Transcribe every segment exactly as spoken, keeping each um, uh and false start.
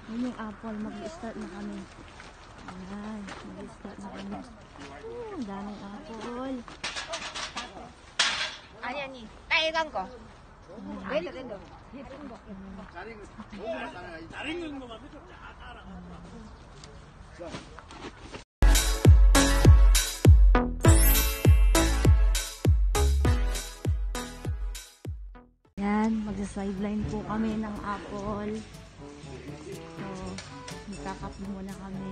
Yun yung apple. Mag-start na kami. Ayan. Mag-start na kami. Oh, daming apple. Ayan ni. Kailan ko? Pwede rin doon. Yan, magsa-sideline po kami ng apple. So, magkakapi muna kami.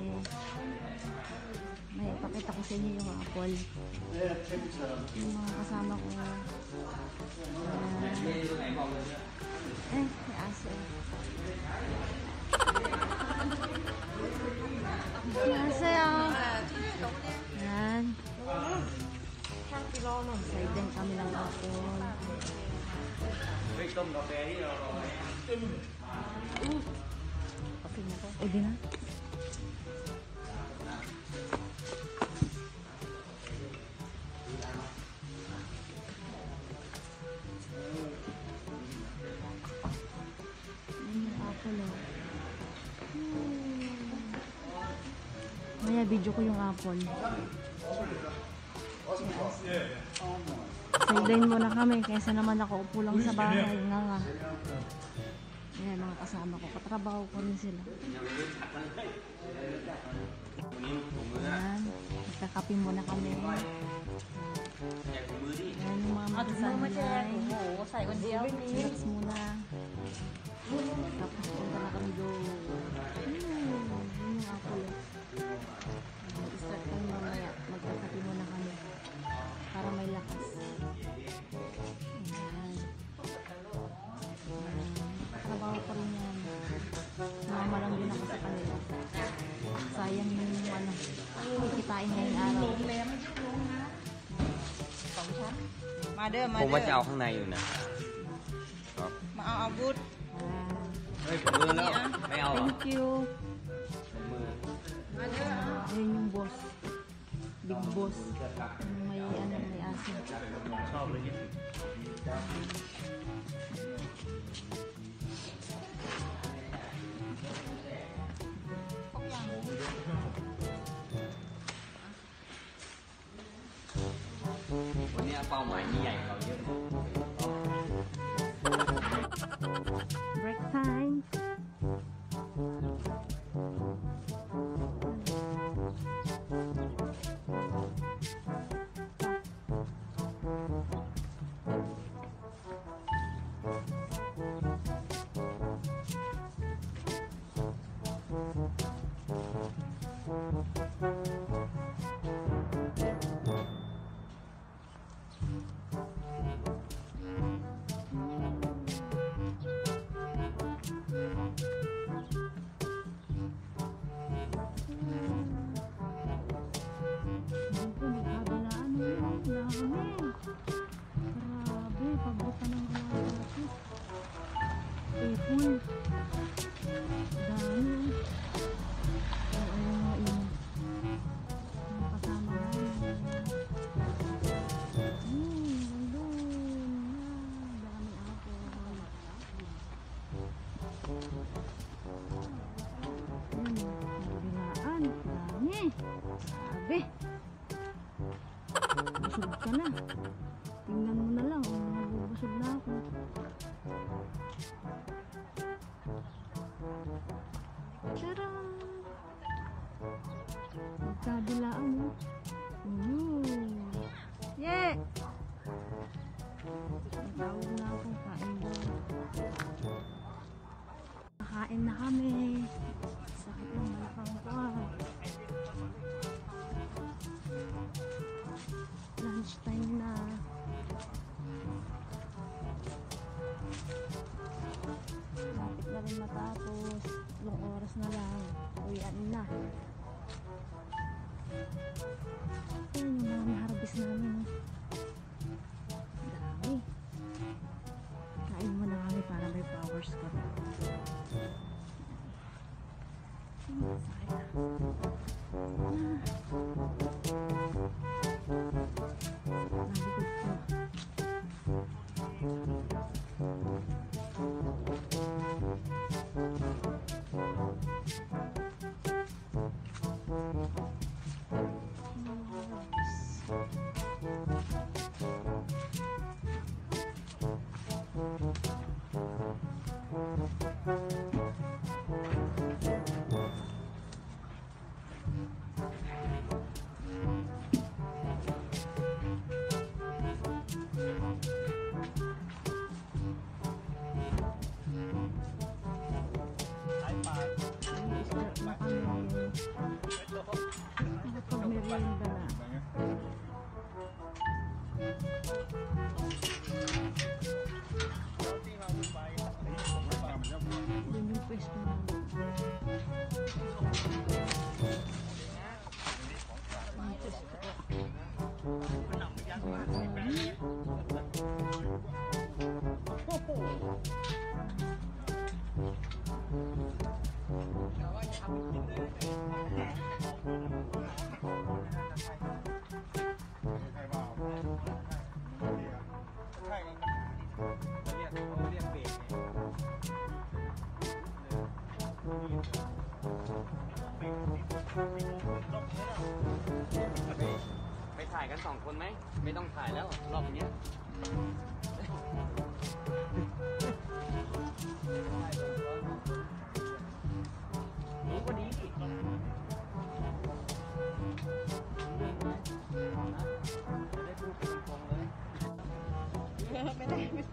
May ipakita ko sa inyo yung apple. Yung mga kasama ko. Ayan. Eh, may aso. An녕하세요. Yan. Sideline kami ng apple. Pwede na. Maya video ko yung apple. Sideline muna kami kaysa naman ako upo lang sa bahay nga nga. Ayan mga kasama ko, katrabaho ko rin sila. Ayan, magkakapi muna kami. Ayan yung mga magsasanay. Relax muna. Tapos punta na kami doon. Yun yung apple. Mag-start kami mamaya. Magkakapi muna kami. Para may lakas. Ayan. Trabaho pa rin yan. Mama lang din ako sa kanila. Sayang yung ano, kikitain ngayong araw. มาเด้อมาผมเด้ว่าจะอเอาข้างในอยู่นะมาเอาอาวุธเฮ้ยผมมือแล้วไม่เอาเหรอ Thank you. มือมาเด้อ Ayun yung boss. Big boss. Yung may ano, may aso. ชอบเลยที่สุดวันนี้เป้าหมายนี่ใหญ่กว่าเราเยอะ Break time. Ipon. Dami. Ay, ay, ay, ay. Mga kasama namin. Hmm, nandun. Dami ako. Hmm, nabilaan. Dami. Sabi. Busog ka na. Tingnan mo na lang. Nabubusog na ako. Tadaan! Magkabilaan mo. Ooh! Yeah! Nagtawag na ako. Kain doon. Kakain na kami. Sakit ng malakang ko. Lunch time na. Lapit na rin matapos. Ilang oras na lang. Uwian na. Ayan yung mga na-harvest namin. Dami. Kain mo na kami para may powers ka. Sakit na. Nabukod ko. Thank you. Pwes ko na. Pwes ko. ไปถ่ายกันสองคนไหมไม่ต้องถ่ายแล้วรอบเนี้ยนี่ก็ดีดิจะได้พูดเป็นตรงเลยไม่ได้ไม่ได้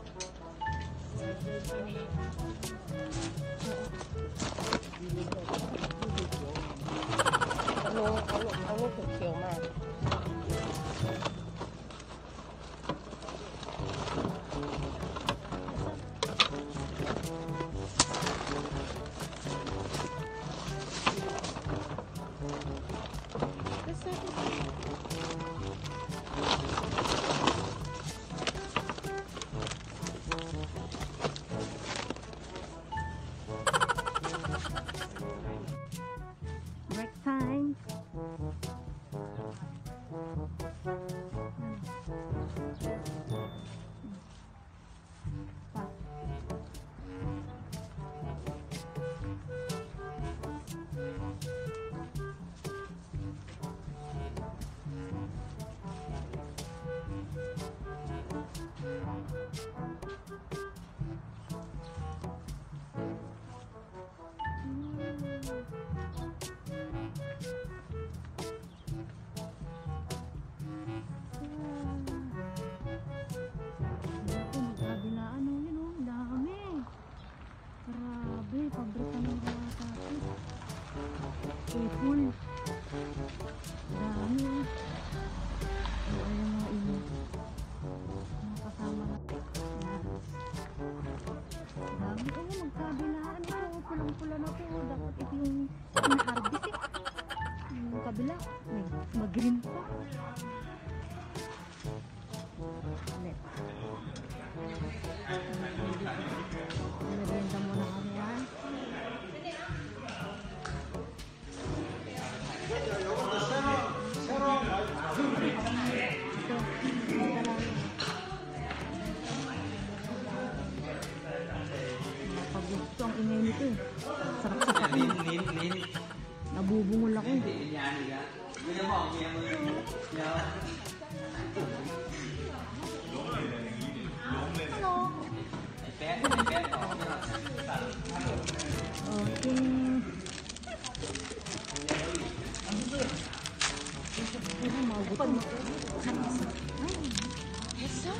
เอาลูกเอาลูกเอาลูกเขียวมา Break time. Pabrika ng kapatid. Ipon. Dami. Ay, yung mga ino. Mga kasama na. Yan. Dami. Ay, magkabilaan ito. Pulang-pula na ito. Dapat ito yung in-harvest eh. Yung kabila. May mag-green pa. Ulit. Merienda muna kami yan. Pag gusto ang ingay nito eh. Sarap sa kape. Lin, lin, lin. Nabubungol ako eh. Lin yan, yan. Hindi na mo, kaya mo yun. Hello. Pet, pet. Okay. Ay, magutom ako. Ay, yes sir.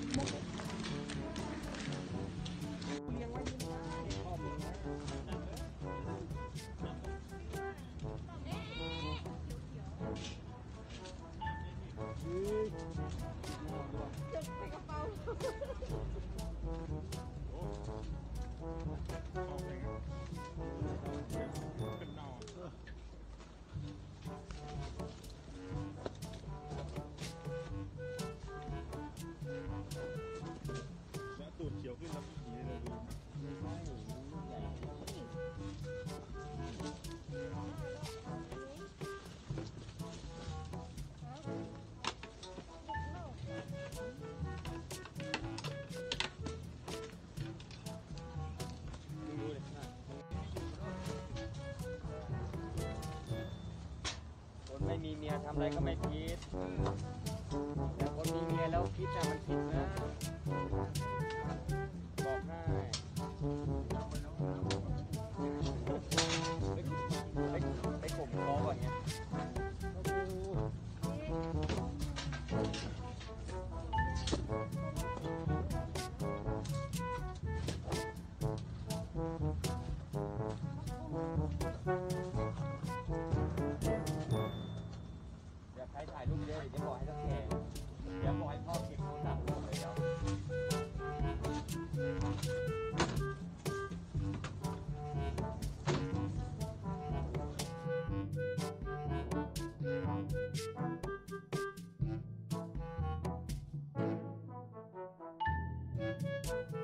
ไม่มีเมียทำอะไรก็ไม่คิดแต่คนมีเมียแล้วคิดนะมันคิดนะบอกให้ไปไปข่มคอก่อนไงใครถ่ายรูปเยอะเดี๋ยวจะบอกให้ต้องแข่งเดี๋ยวบอกให้พ่อเก็บโทรศัพท์เลยเดี๋ยว Bye.